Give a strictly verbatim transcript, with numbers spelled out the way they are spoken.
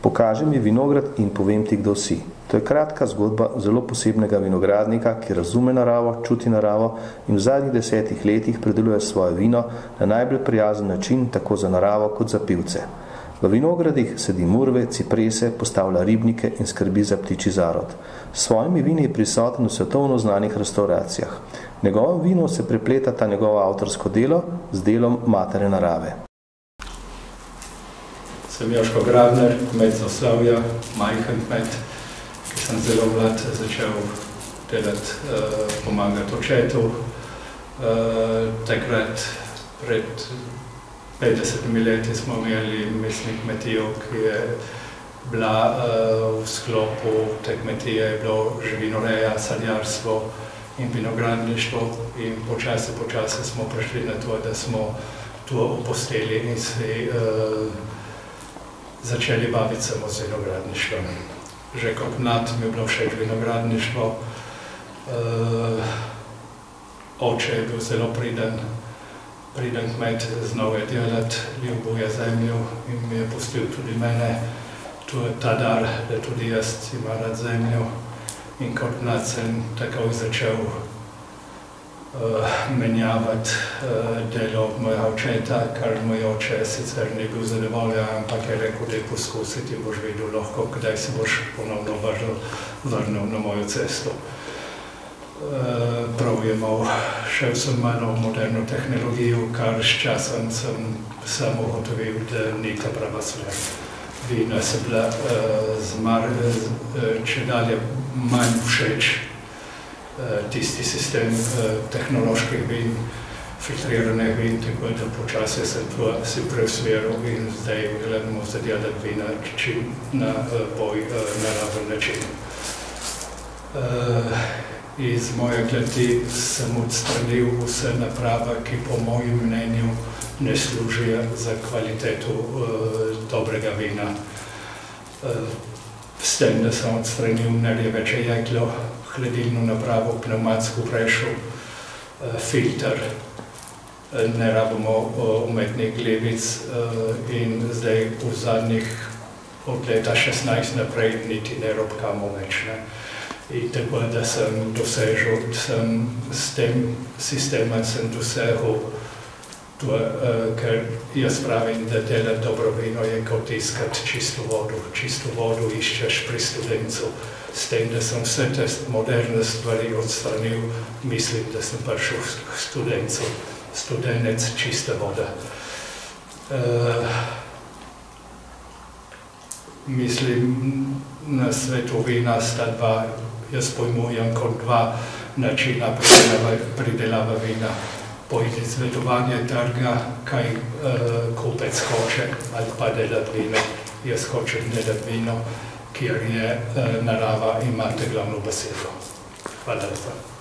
Pokaži mi vinograd in povem ti, kdo si. To je kratka zgodba zelo posebnega vinogradnika, ki razume naravo, čuti naravo in v zadnjih desetih letih prideluje svoje vino na najbolj prijazen način, tako za naravo kot za pivce. V vinogradih sedi murve, ciprese, postavlja ribnike in skrbi za ptičji zarod. S svojimi vini je prisoten v svetovno znanih restauracijah. V njegovem vinu se prepleta ta njegovo avtorsko delo z delom matere narave. Sem Joško Grabner, kmet z Oslavja, majhen kmet, ki sem zelo mlad začel delati, uh, pomagati očetu. Uh, takrat, pred petdesetimi leti smo imeli, mislim, kmetijo, ki je bila uh, v sklopu te kmetije, je bilo živinoreja, sadjarstvo in vinogradništvo in počasi, počasi smo prišli na to, da smo to opustili in si uh, začeli baviti samo z vinogradništvom. Že kot mlad mi je bilo všeč vinogradništvo. Uh, oče je bil zelo priden, priden kmet, znal je delati, ljubuje zemljo in mi je pustil tudi mene. To je ta dar, da tudi jaz imam rad zemljo. In kot mlad sem takoj začel Uh, menjavati uh, delo mojega očeta, kar moj oče sicer ni bil zadovoljen, ampak je rekel, da je poskusiti, boš videl lahko, kdaj se boš ponovno vrnil, vrnil na mojo cesto. Uh, prav je imel, šel sem malo v moderno tehnologijo, kar s časom sem sam ugotovil, da ni ta prava smer. Vina so bila uh, zmar, uh, če dalje manj všeč. Tisti sistem tehnoloških vin, filtriranih vin, tako da počasi sem to si preusmeril in zdaj gledamo zadelati vina čim na bolj naraven način. Iz moje kleti sem odstranil vse naprave, ki po mojem mnenju ne služijo za kvaliteto dobrega vina. S tem, da sem odstranil narjeveče jeklo, hladilno napravo, pneumatsko prešo, filter, ne rabimo umetnih glivic in zdaj v zadnjih od leta šestnajst naprej niti ne robkamo več. In tako da sem dosežil, sem s tem sistemom sem dosegel to, ker jaz pravim, da delati dobro vino je kot iskati čisto vodo. Čisto vodo iščeš pri studencu. S tem, da sem vse te moderne stvari odstranil, mislim, da sem prišel k studencu. Studenec, čista voda. Uh, mislim, na svetu vina sta dva, jaz pojmujem kot dva načina pridelava vina. Po izvedovanju trga, kaj uh, kupec hoče ali pa delati vino. Jaz hočem delati vino, kjer je uh, narava imate glavno besedo. Hvala lepa.